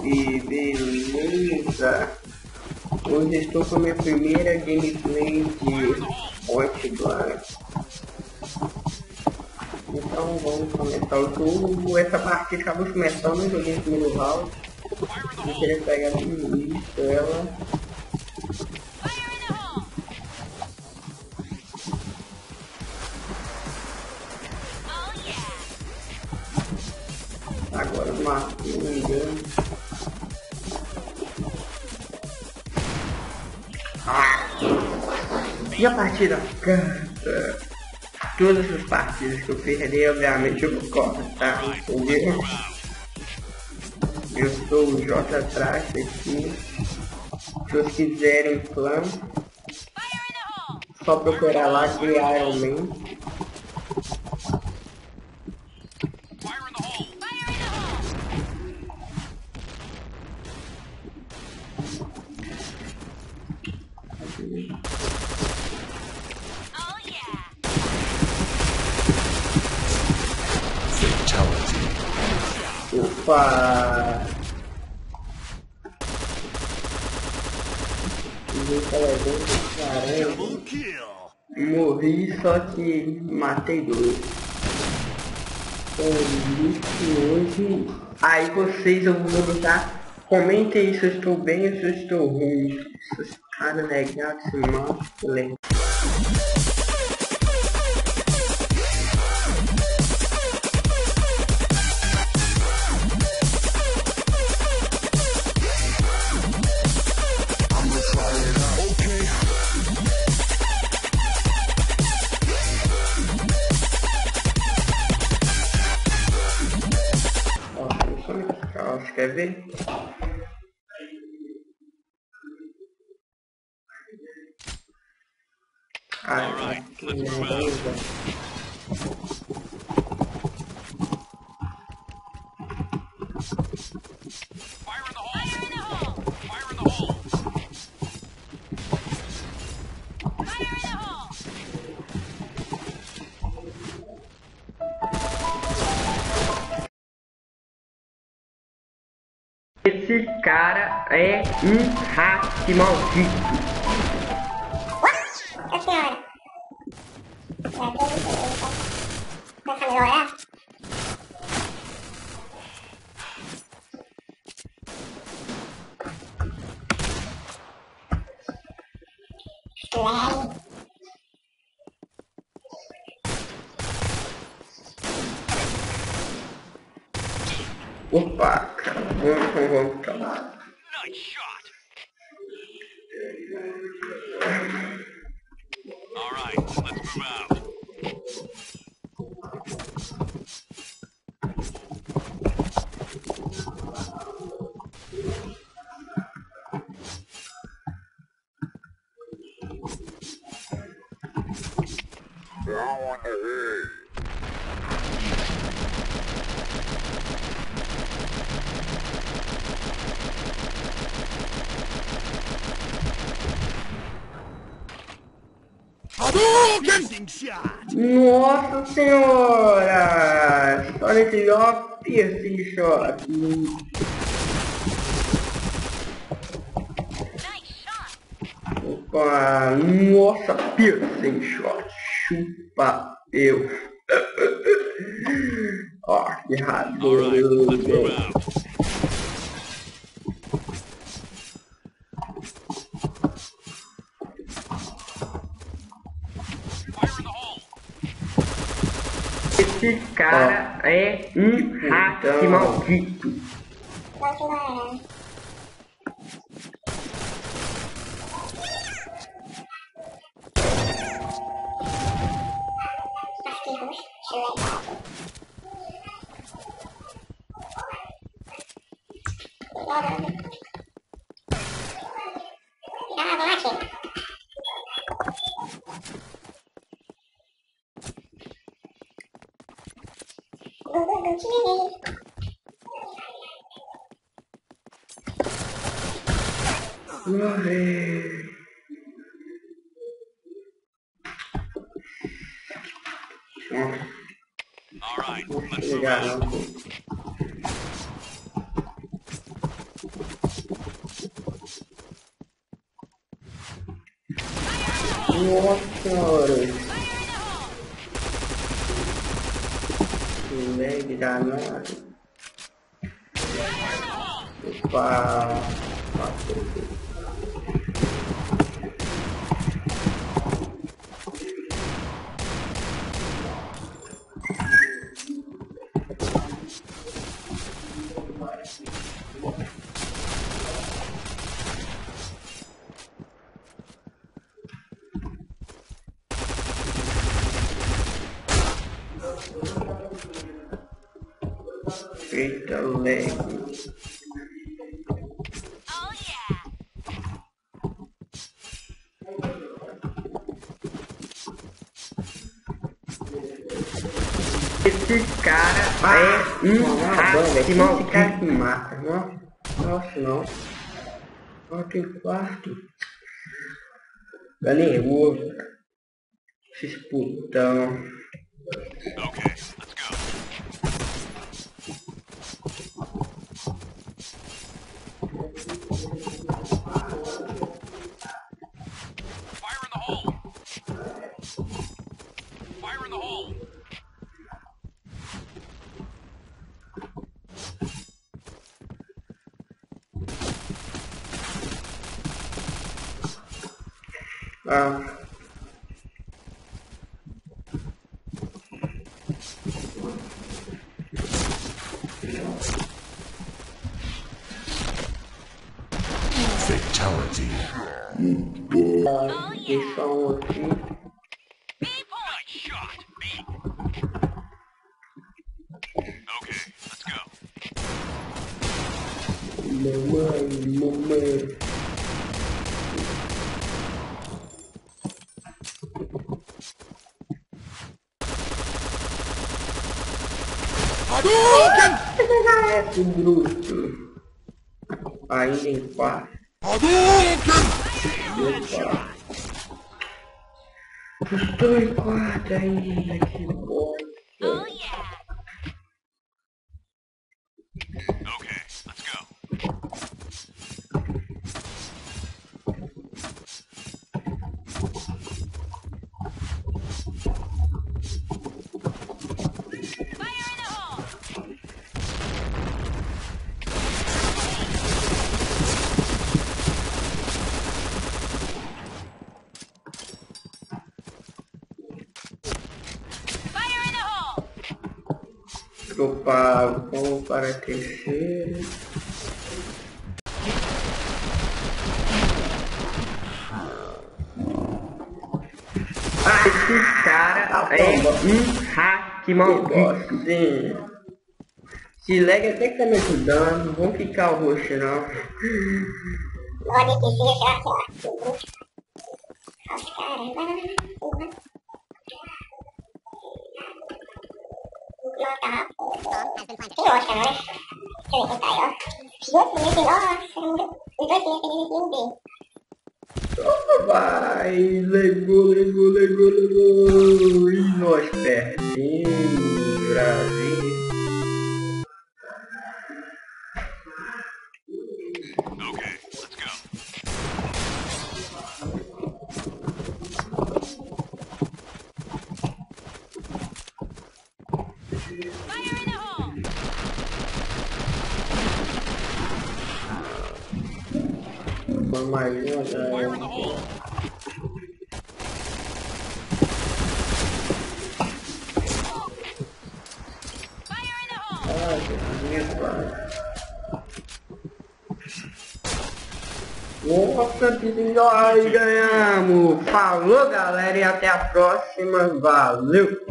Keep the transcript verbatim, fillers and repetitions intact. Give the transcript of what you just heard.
gente, beleza? Hoje estou com a minha primeira gameplay de Hot Blast. Então vamos começar o jogo. Essa partida acabou começando, eu joguei no primeiro round. Eu queria pegar no início ela. Agora marquei, não me engano. Ah! E a partida? Todas as partidas que eu perdi, obviamente eu vou cortar, entendeu? Eu sou o J atrás aqui. Se vocês quiserem clã, só procurar lá de Iron Man. Opa! Caramba. Morri, só que matei dois. Hoje. Aí vocês, eu vou botar. Comentem se eu estou bem ou se eu estou ruim. Esses caras negados, esse mal, lembra. Você quer ver? Ah, que beleza. Esse cara é um hack maldito. What? Senhora. Vai melhorar? Claro. Opa, cara, vamos, vamos pra lá. Alright, let's move out. Down ahead. Nossa senhora! Olha esse ó, piercing shot. Opa, nossa, piercing shot. Chupa eu. Ó, que errado. Esse cara oh. é um hack então. Maldito. Alright, let's move out. Nossa senhora. Que lag danado. Opa. Eita, lag. Oh yeah. Esse cara é um hack, esse cara que mata, não? Nossa, não. Ó, tem quarto. Galinhoso. Esses putão. Okay, let's go. Fire in the hole. Fire in the hole. Ah. Fatality. Ah, deixa um aqui. Nice shot. B. Okay, let's go. Mamãe, mamãe. Que bruto. Ainda em paz. Estou em quarto ainda, que bosta. Oh yeah. Okay, let's go. Fire in the hole. Fire in the hole. Opa, vamos para a terceira. Ah, esse cara é um hack, maldito. Se lag até que tá me ajudando, não vão ficar o roxo não. Pode que seja, ó. Os caras, vai. Tem Oscar, né? Deixa eu ver quem tá aí, ó. Os dois primeiros tem Oscar, os dois primeiros tem um bem. Vai, legou, legou, legou, legou. E nós perdemos, Brasil. Okay, let's go. Fire in the hole. Vamos mais uma, Fire in the galera. hole. Fire in the hole. Ai, Jesus, pai. Nossa, que legal, ganhamos! Falou, galera, e até a próxima. Valeu!